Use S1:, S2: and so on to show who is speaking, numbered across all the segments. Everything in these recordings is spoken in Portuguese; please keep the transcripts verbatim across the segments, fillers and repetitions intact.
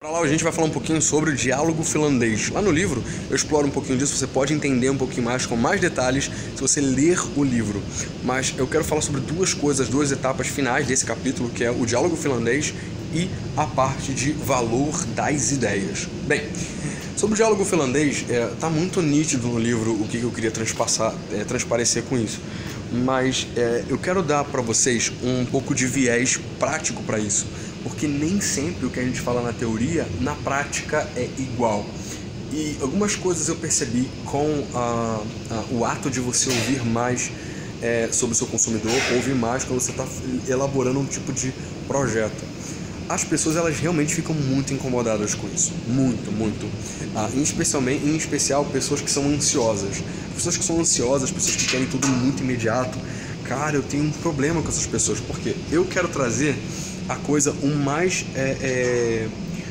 S1: Para lá a gente vai falar um pouquinho sobre o diálogo finlandês. Lá no livro eu exploro um pouquinho disso, você pode entender um pouquinho mais, com mais detalhes, se você ler o livro. Mas eu quero falar sobre duas coisas, duas etapas finais desse capítulo, que é o diálogo finlandês e a parte de valor das ideias. Bem, sobre o diálogo finlandês, é, tá muito nítido no livro o que eu queria transpassar, é, transparecer com isso. Mas é, eu quero dar para vocês um pouco de viés prático para isso, porque nem sempre o que a gente fala na teoria, na prática é igual. E algumas coisas eu percebi com a, a, o ato de você ouvir mais é, sobre o seu consumidor, ouvir mais quando você está elaborando um tipo de projeto. As pessoas, elas realmente ficam muito incomodadas com isso, muito, muito. Ah, em, especialmente, em especial, pessoas que são ansiosas. Pessoas que são ansiosas, pessoas que querem tudo muito imediato. Cara, eu tenho um problema com essas pessoas, porque eu quero trazer a coisa o mais, é, é,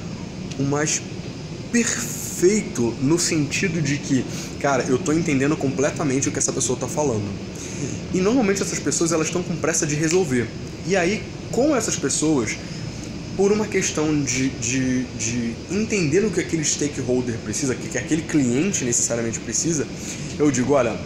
S1: o mais perfeito no sentido de que, cara, eu tô entendendo completamente o que essa pessoa tá falando. E normalmente essas pessoas, elas estão com pressa de resolver. E aí, com essas pessoas, por uma questão de, de, de entender o que aquele stakeholder precisa, o que aquele cliente necessariamente precisa, eu digo, olha,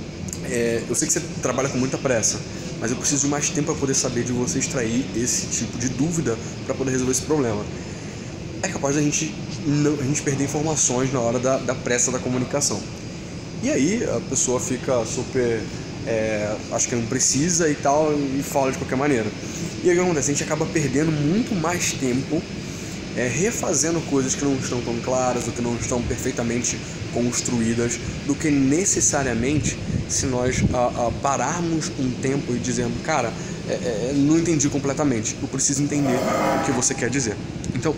S1: é, eu sei que você trabalha com muita pressa, mas eu preciso de mais tempo para poder saber de você extrair esse tipo de dúvida para poder resolver esse problema. É capaz da gente, não, a gente perder informações na hora da, da pressa da comunicação. E aí a pessoa fica super... É, acho que não precisa e tal, e fala de qualquer maneira. E aí o que acontece? A gente acaba perdendo muito mais tempo é, refazendo coisas que não estão tão claras ou que não estão perfeitamente construídas, do que necessariamente se nós a, a pararmos um tempo e dizermos, cara, é, é, não entendi completamente, eu preciso entender o que você quer dizer. Então,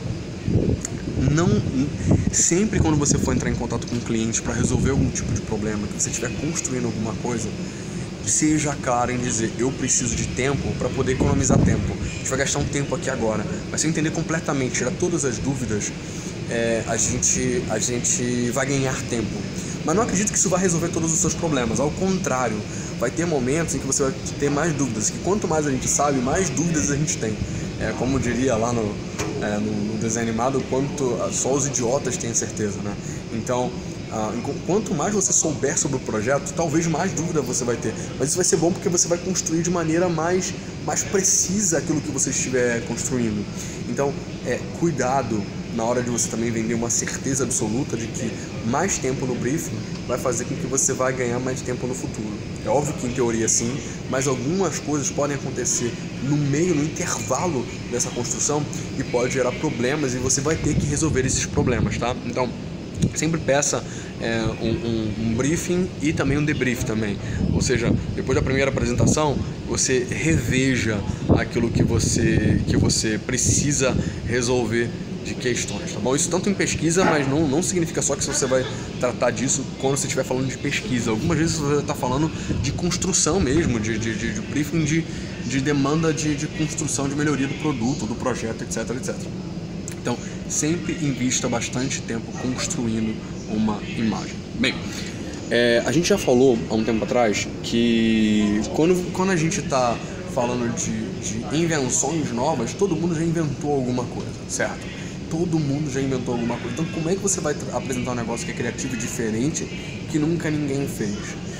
S1: não sempre quando você for entrar em contato com um cliente para resolver algum tipo de problema, que você estiver construindo alguma coisa, seja claro em dizer, eu preciso de tempo para poder economizar tempo. A gente vai gastar um tempo aqui agora, mas se eu entender completamente, tirar todas as dúvidas, é, a, gente, a gente vai ganhar tempo. Mas não acredito que isso vai resolver todos os seus problemas, ao contrário, vai ter momentos em que você vai ter mais dúvidas, que quanto mais a gente sabe, mais dúvidas a gente tem. É, como diria lá no, é, no, no desenho animado, quanto, só os idiotas têm certeza, né? Então, ah, quanto mais você souber sobre o projeto, talvez mais dúvida você vai ter. Mas isso vai ser bom porque você vai construir de maneira mais, mais precisa aquilo que você estiver construindo. Então, é, cuidado na hora de você também vender uma certeza absoluta de que mais tempo no briefing vai fazer com que você vai ganhar mais tempo no futuro. É óbvio que em teoria sim, mas algumas coisas podem acontecer no meio, no intervalo dessa construção e pode gerar problemas e você vai ter que resolver esses problemas, tá? Então, sempre peça é, um, um, um briefing e também um debrief também. Ou seja, depois da primeira apresentação, você reveja aquilo que você, que você precisa resolver de questões, tá bom? Isso tanto em pesquisa, mas não, não significa só que você vai tratar disso quando você estiver falando de pesquisa. Algumas vezes você está falando de construção mesmo, de, de, de, de briefing, de, de demanda de, de construção, de melhoria do produto, do projeto, etc, etcétera. Então, sempre invista bastante tempo construindo uma imagem. Bem, é, a gente já falou há um tempo atrás que quando, quando a gente está falando de, de invenções novas, todo mundo já inventou alguma coisa, certo? Todo mundo já inventou alguma coisa. Então, como é que você vai apresentar um negócio que é criativo e diferente que nunca ninguém fez?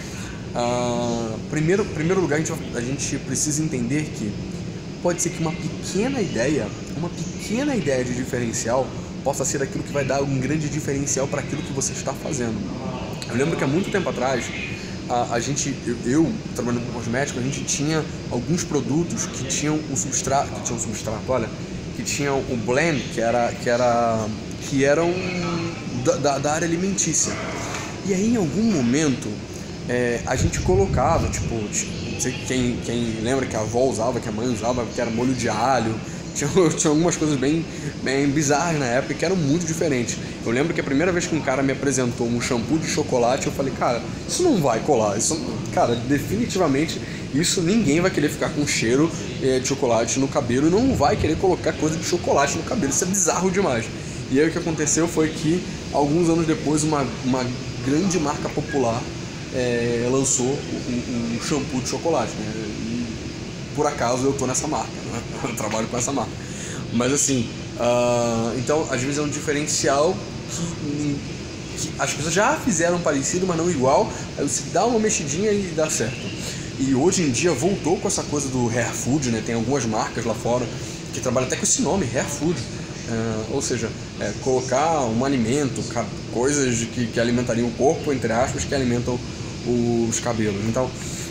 S1: Uh, primeiro, primeiro lugar, a gente, a gente precisa entender que pode ser que uma pequena ideia, uma pequena ideia de diferencial possa ser aquilo que vai dar um grande diferencial para aquilo que você está fazendo. Eu lembro que há muito tempo atrás, a, a gente, eu, eu trabalhando com cosméticos, a gente tinha alguns produtos que tinham o substrato, que tinham substrato, olha, que tinham o blend, que era, que era, que eram da, da, da área alimentícia. E aí, em algum momento, é, a gente colocava, tipo, não sei quem, quem lembra que a avó usava, que a mãe usava, que era molho de alho. Tinha, tinha algumas coisas bem, bem bizarras na época que eram muito diferentes. Eu lembro que a primeira vez que um cara me apresentou um shampoo de chocolate, eu falei, cara, isso não vai colar. Isso, cara, definitivamente, isso ninguém vai querer ficar com cheiro é, de chocolate no cabelo e não vai querer colocar coisa de chocolate no cabelo. Isso é bizarro demais. E aí o que aconteceu foi que, alguns anos depois, uma, uma grande marca popular é, lançou um, um shampoo de chocolate, né? E, por acaso eu tô nessa marca, né? Eu trabalho com essa marca. Mas assim, Uh, então, às vezes é um diferencial que, que as pessoas já fizeram parecido, mas não igual. Aí você dá uma mexidinha e dá certo. E hoje em dia voltou com essa coisa do hair food, né? Tem algumas marcas lá fora que trabalham até com esse nome, hair food. Uh, ou seja, é, colocar um alimento, coisas que, que alimentariam o corpo, entre aspas, que alimentam os cabelos. Então,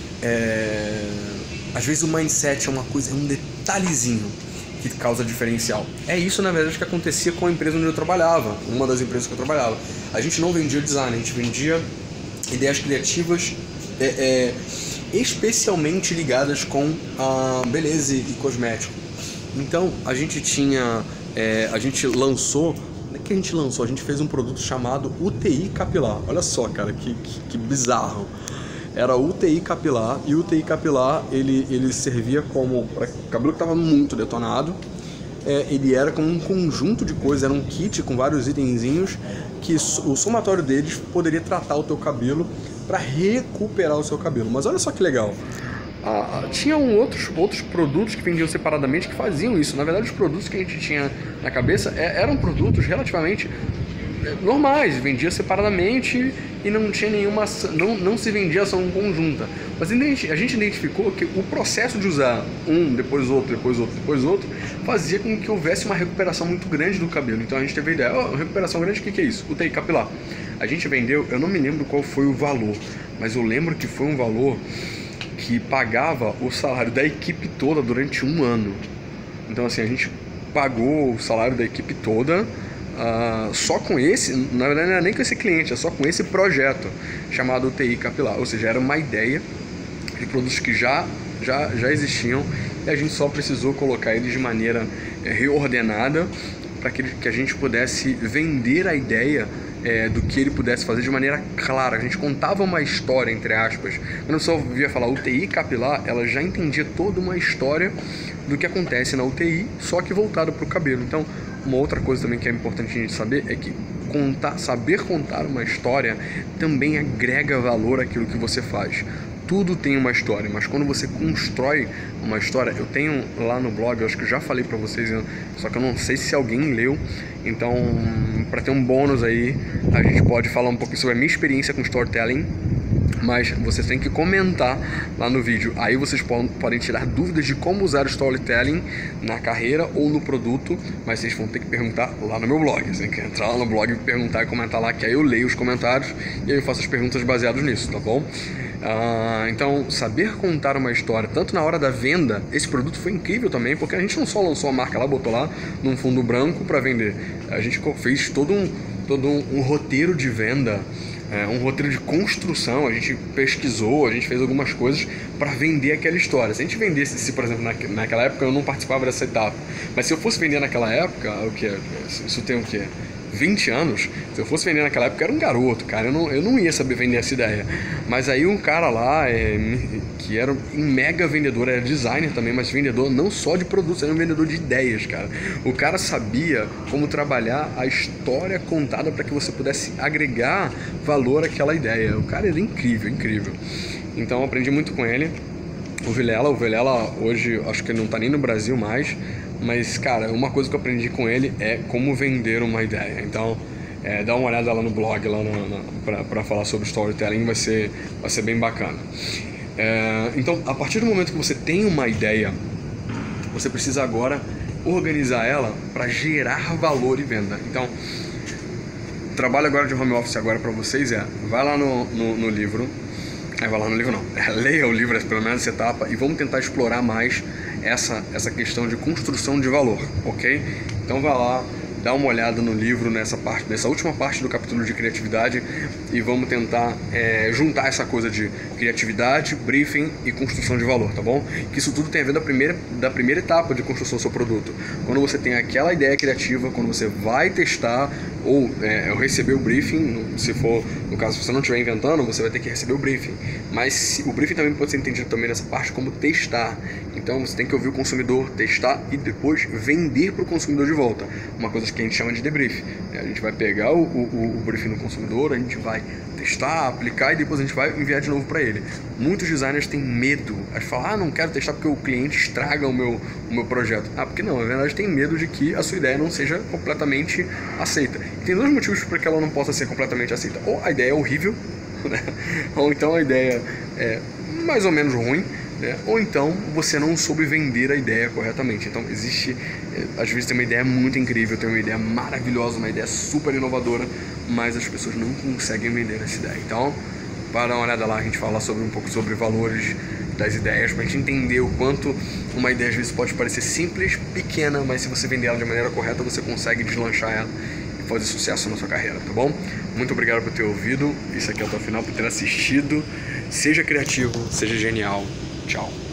S1: é, às vezes o mindset é uma coisa, é um detalhezinho que causa diferencial. É isso, na verdade, que acontecia com a empresa onde eu trabalhava, uma das empresas que eu trabalhava. A gente não vendia design, a gente vendia ideias criativas é, é, especialmente ligadas com a beleza e cosmético. Então, a gente tinha, é, a gente lançou, não é que a gente lançou, a gente fez um produto chamado U T I capilar. Olha só, cara, que, que, que bizarro. Era U T I capilar, e o U T I capilar ele, ele servia como para cabelo que estava muito detonado. É, ele era como um conjunto de coisas, era um kit com vários itenzinhos que o somatório deles poderia tratar o teu cabelo para recuperar o seu cabelo. Mas olha só que legal, ah, tinham outros, outros produtos que vendiam separadamente que faziam isso. Na verdade, os produtos que a gente tinha na cabeça é, eram produtos relativamente normais, vendia separadamente e não tinha nenhuma, não, não se vendia ação conjunta. Mas a gente identificou que o processo de usar um, depois outro, depois outro, depois outro, fazia com que houvesse uma recuperação muito grande do cabelo. Então a gente teve a ideia, oh, recuperação grande, o que, que é isso? U T I capilar. A gente vendeu, eu não me lembro qual foi o valor, mas eu lembro que foi um valor que pagava o salário da equipe toda durante um ano. Então assim, a gente pagou o salário da equipe toda Uh, só com esse, na verdade não era nem com esse cliente, é só com esse projeto chamado U T I capilar, ou seja, era uma ideia de produtos que já, já, já existiam e a gente só precisou colocar eles de maneira é, reordenada para que, que a gente pudesse vender a ideia é, do que ele pudesse fazer de maneira clara. A gente contava uma história, entre aspas. Quando a pessoa via falar U T I capilar, ela já entendia toda uma história do que acontece na U T I, só que voltado para o cabelo. Então, uma outra coisa também que é importante a gente saber é que contar, saber contar uma história também agrega valor àquilo que você faz. Tudo tem uma história, mas quando você constrói uma história, eu tenho lá no blog, eu acho que eu já falei pra vocês, só que eu não sei se alguém leu, então para ter um bônus aí, a gente pode falar um pouquinho sobre a minha experiência com storytelling, mas vocês têm que comentar lá no vídeo. Aí vocês podem tirar dúvidas de como usar o storytelling na carreira ou no produto, mas vocês vão ter que perguntar lá no meu blog. Você tem que entrar lá no blog e perguntar e comentar lá, que aí eu leio os comentários e aí eu faço as perguntas baseadas nisso, tá bom? Uh, então, saber contar uma história, tanto na hora da venda, esse produto foi incrível também, porque a gente não só lançou a marca lá, botou lá num fundo branco para vender, a gente fez todo um, todo um, um roteiro de venda, é, um roteiro de construção, a gente pesquisou, a gente fez algumas coisas para vender aquela história. Se a gente vendesse, se por exemplo na, naquela época eu não participava dessa etapa, mas se eu fosse vender naquela época, o que? Isso tem o quê? vinte anos, se eu fosse vender naquela época, eu era um garoto, cara, eu não, eu não ia saber vender essa ideia. Mas aí um cara lá, é, que era um mega vendedor, era designer também, mas vendedor não só de produtos, era um vendedor de ideias, cara. O cara sabia como trabalhar a história contada para que você pudesse agregar valor àquela ideia. O cara era incrível, incrível. Então eu aprendi muito com ele. O Vilela, o Vilela hoje acho que ele não tá nem no Brasil mais, mas cara, uma coisa que eu aprendi com ele é como vender uma ideia. Então é, dá uma olhada lá no blog lá no, no, pra, pra falar sobre storytelling, vai ser, vai ser bem bacana. É, então a partir do momento que você tem uma ideia, você precisa agora organizar ela para gerar valor e venda. Então o trabalho agora de home office agora para vocês é, vai lá no, no, no livro. É, vai lá no livro não, é, leia o livro, pelo menos essa etapa, e vamos tentar explorar mais essa, essa questão de construção de valor, ok? Então vai lá, dá uma olhada no livro nessa parte, nessa última parte do capítulo de criatividade e vamos tentar é, juntar essa coisa de criatividade, briefing e construção de valor, tá bom? Que isso tudo tem a ver da primeira, da primeira etapa de construção do seu produto. Quando você tem aquela ideia criativa, quando você vai testar ou é, receber o briefing, se for, no caso, se você não estiver inventando, você vai ter que receber o briefing. Mas se, o briefing também pode ser entendido também nessa parte como testar. Então você tem que ouvir o consumidor, testar e depois vender para o consumidor de volta. Uma coisa que a gente chama de debrief. A gente vai pegar o, o, o briefing do consumidor, a gente vai testar, aplicar e depois a gente vai enviar de novo para ele. Muitos designers têm medo, a falar, ah, não quero testar porque o cliente estraga o meu, o meu projeto. Ah, porque não, na verdade tem medo de que a sua ideia não seja completamente aceita. E tem dois motivos para que ela não possa ser completamente aceita. Ou a ideia é horrível, né? Ou então a ideia é mais ou menos ruim, né? Ou então você não soube vender a ideia corretamente. Então existe, às vezes tem uma ideia muito incrível, tem uma ideia maravilhosa, uma ideia super inovadora, mas as pessoas não conseguem vender essa ideia. Então, para dar uma olhada lá, a gente fala sobre um pouco sobre valores das ideias, para a gente entender o quanto uma ideia às vezes pode parecer simples, pequena, mas se você vender ela de maneira correta, você consegue deslanchar ela e fazer sucesso na sua carreira, tá bom? Muito obrigado por ter ouvido isso aqui até o final, por ter assistido. Seja criativo, seja genial. Tchau.